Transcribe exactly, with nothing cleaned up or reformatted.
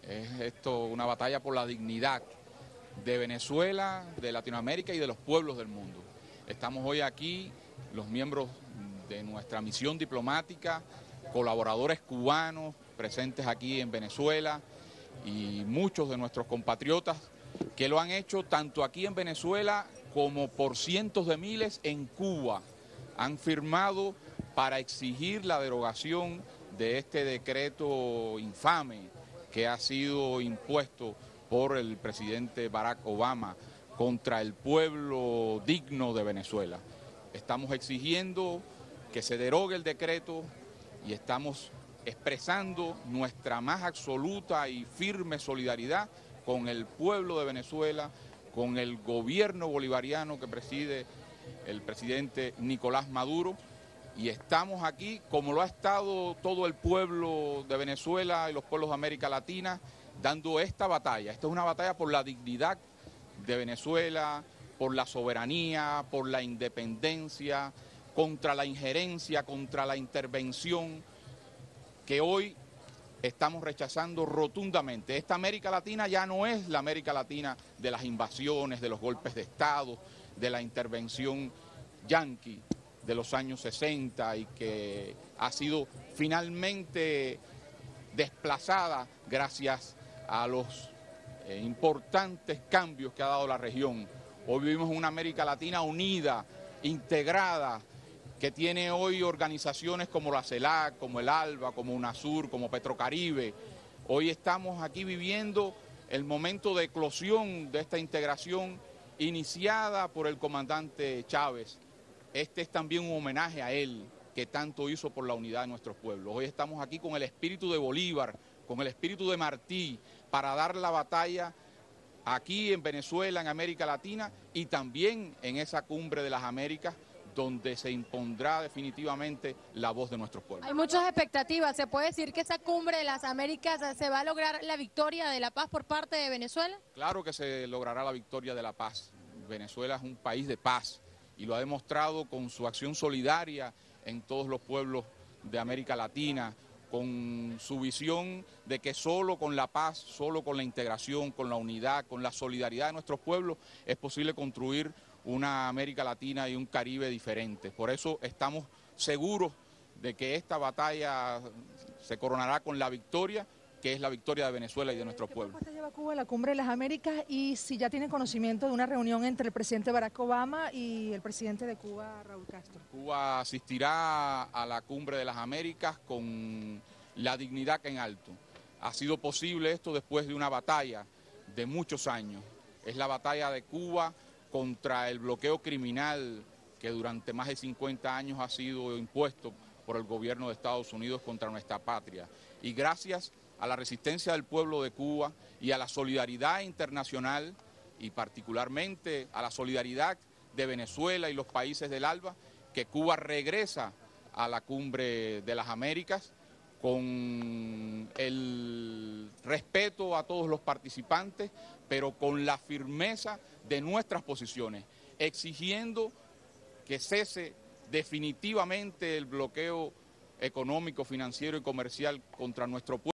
Es esto una batalla por la dignidad de Venezuela, de Latinoamérica y de los pueblos del mundo. Estamos hoy aquí, los miembros de nuestra misión diplomática, colaboradores cubanos presentes aquí en Venezuela y muchos de nuestros compatriotas que lo han hecho tanto aquí en Venezuela como por cientos de miles en Cuba. Han firmado para exigir la derogación de este decreto infame que ha sido impuesto por el presidente Barack Obama contra el pueblo digno de Venezuela. Estamos exigiendo que se derogue el decreto y estamos expresando nuestra más absoluta y firme solidaridad con el pueblo de Venezuela, con el gobierno bolivariano que preside el presidente Nicolás Maduro, y estamos aquí, como lo ha estado todo el pueblo de Venezuela y los pueblos de América Latina, dando esta batalla. Esta es una batalla por la dignidad de Venezuela, por la soberanía, por la independencia, contra la injerencia, contra la intervención que hoy estamos rechazando rotundamente. Esta América Latina ya no es la América Latina de las invasiones, de los golpes de Estado, de la intervención yanqui de los años sesenta y que ha sido finalmente desplazada gracias a los eh, importantes cambios que ha dado la región. Hoy vivimos en una América Latina unida, integrada, que tiene hoy organizaciones como la CELAC, como el ALBA, como UNASUR, como Petrocaribe. Hoy estamos aquí viviendo el momento de eclosión de esta integración iniciada por el comandante Chávez. Este es también un homenaje a él, que tanto hizo por la unidad de nuestros pueblos. Hoy estamos aquí con el espíritu de Bolívar, con el espíritu de Martí, para dar la batalla aquí en Venezuela, en América Latina, y también en esa cumbre de las Américas, donde se impondrá definitivamente la voz de nuestros pueblos. Hay muchas expectativas. ¿Se puede decir que esa cumbre de las Américas se va a lograr la victoria de la paz por parte de Venezuela? Claro que se logrará la victoria de la paz. Venezuela es un país de paz y lo ha demostrado con su acción solidaria en todos los pueblos de América Latina, con su visión de que solo con la paz, solo con la integración, con la unidad, con la solidaridad de nuestros pueblos es posible construir una América Latina y un Caribe diferente. Por eso estamos seguros de que esta batalla se coronará con la victoria, que es la victoria de Venezuela y de nuestros pueblos. ¿Qué propuesta lleva Cuba a la Cumbre de las Américas y si ya tiene conocimiento de una reunión entre el presidente Barack Obama y el presidente de Cuba, Raúl Castro? Cuba asistirá a la Cumbre de las Américas con la dignidad en alto. Ha sido posible esto después de una batalla de muchos años. Es la batalla de Cuba contra el bloqueo criminal que durante más de cincuenta años ha sido impuesto por el gobierno de Estados Unidos contra nuestra patria. Y gracias a la resistencia del pueblo de Cuba y a la solidaridad internacional, y particularmente a la solidaridad de Venezuela y los países del ALBA, que Cuba regresa a la Cumbre de las Américas con el respeto a todos los participantes, pero con la firmeza de nuestras posiciones, exigiendo que cese definitivamente el bloqueo económico, financiero y comercial contra nuestro pueblo.